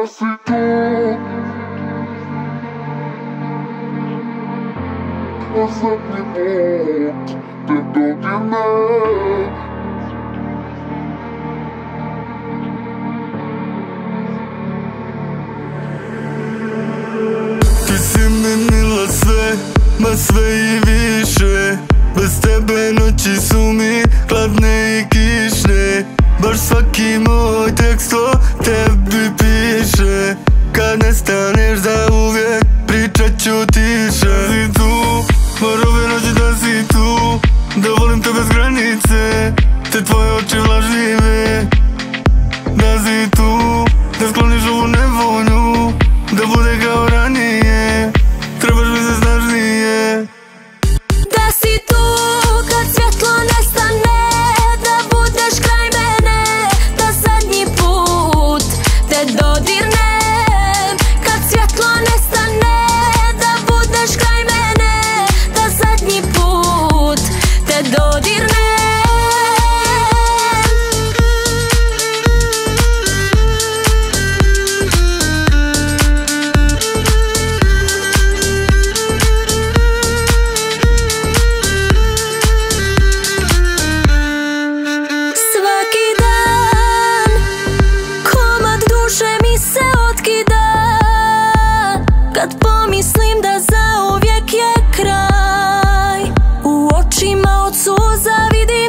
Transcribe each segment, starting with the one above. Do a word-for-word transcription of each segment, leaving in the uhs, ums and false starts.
Да си тут последний путь, ты догина. Ти си змінила sve, ma sve i više. Bez tebe noći su mi hladne i kišne. Baš svaki moj tekst o tebi piše. Kad nestaneš zauvijek pričat ću tiše. Da si tu, bar ove noći da si tu. Da volim te bez granice, te tvoje oči vlažljive. Da si tu, da skloniš ovu nevolju, da bude kao ranije, trebaš mi se snažnije. Da si tu kad svjetlo nestane, da budeš kraj mene, da zadnji put te dodirnem. Kad svjetlo nestane, da budeš kraj mene, da zadnji put te dodirnem. Kad pomislim da zauvijek je kraj, u očima od suza vidim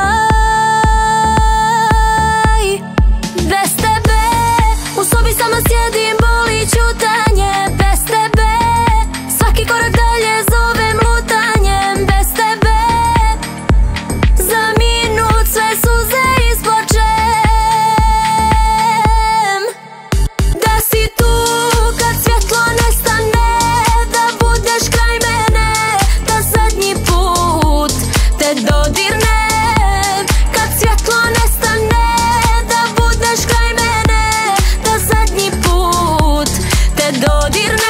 sjaj. Bez tebe u sobi sama sjedim, boli ćutanje. Bez tebe svaki korak dalje zovem lutanjem. Bez tebe za minut sve suze isplačem. Da si tu kad svjetlo nestane, da budeš kraj mene, da zadnji put te dodirnem. Kad svjetlo nestane, da budeš kraj mene, da zadnji put te dodirnem.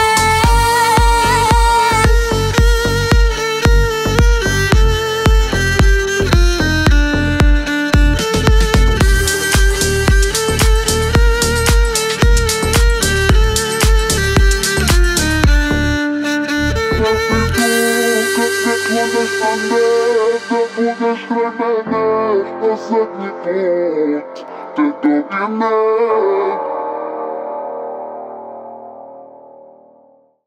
Да будешь край мене, да задній путь, ти догина.